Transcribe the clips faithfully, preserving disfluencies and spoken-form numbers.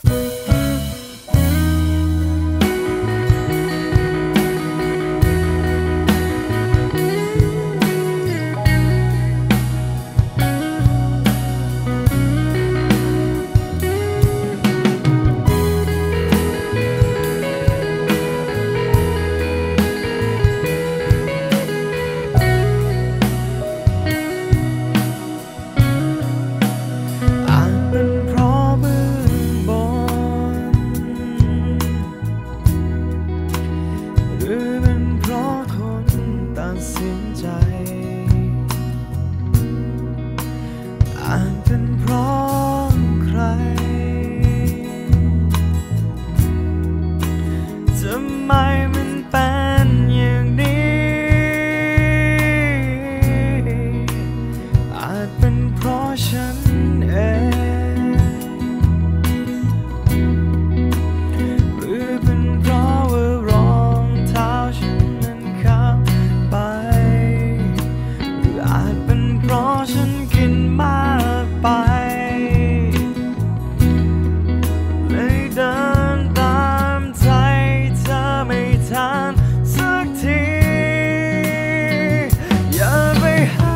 อาจเป็นเพราะใครทำไมมันเป็นอย่างนี้อาจเป็นเพราะฉันเองหรือเป็นเพราะว่ารองเท้าฉันนั้นเข้าไปหรืออาจเป็นเพราะฉันกินมากไปเลยเดินตามใจเธอไม่ทันสักทีอย่าไปหา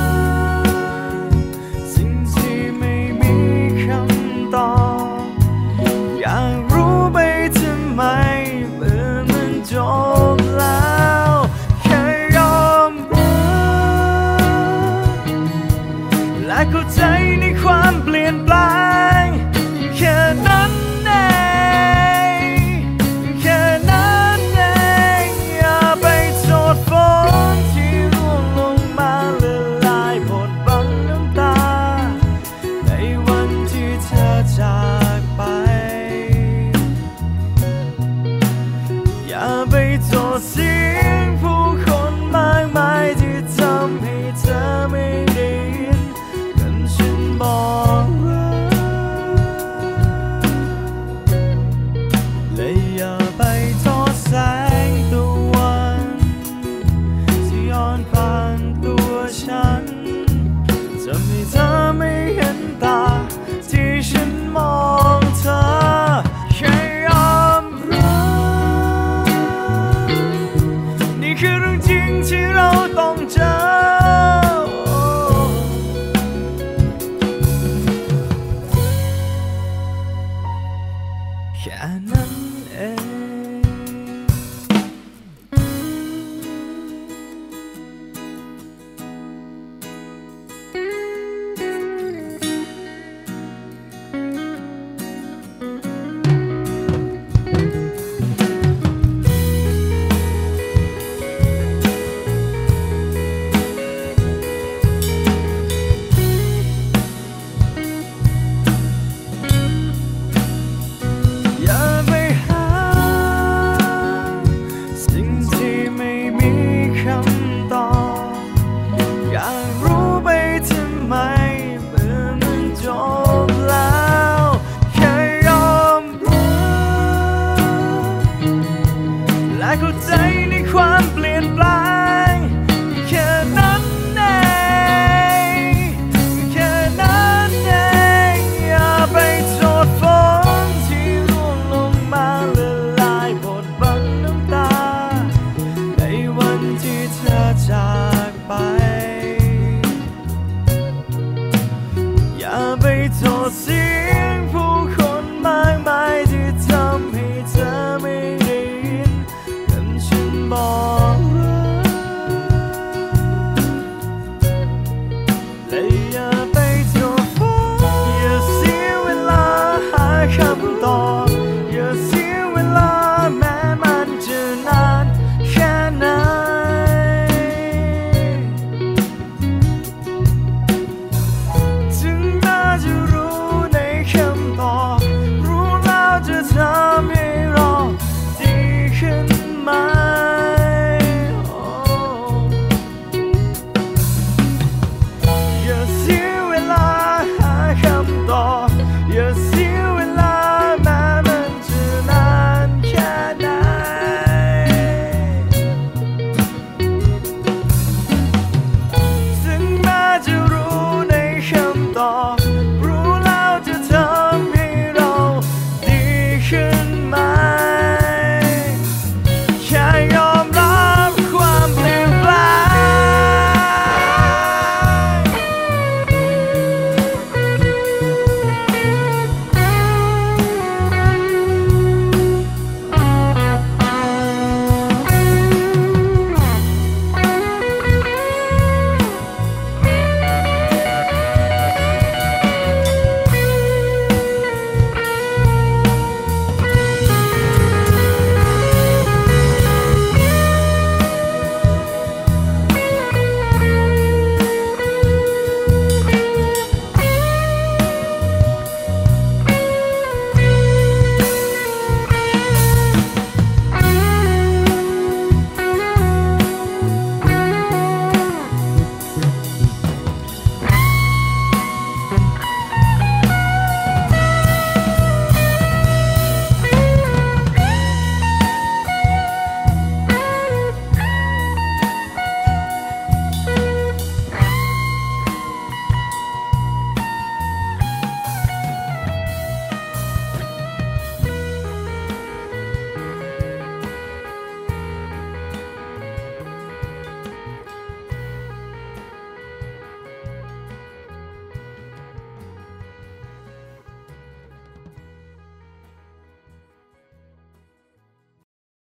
สิ่งที่ไม่มีคำตอบอยากรู้ไปทำไมเมื่อมันจบแล้วแค่ยอมรับและเข้าใจในความเปลี่ยนแปลงแค่นั้นเองแค่นั้นเองอย่าไปโทษฝนที่ร่วงลงมาละลายบทบังน้ำตาในวันที่เธอจากไปอย่าไปโทษเสียงผู้คนมากมายที่ทำให้เธอไม่ได้ยินกันฉันบอกรักและอย่าไปโทษแสงตะวันที่ย้อนผ่านตัวฉันทำให้เธอไม่เห็นตาที่ฉันมองเธอแค่ยอมรับนี่คือเรื่องจริงที่เราต้องเจอแค่นั้นเอง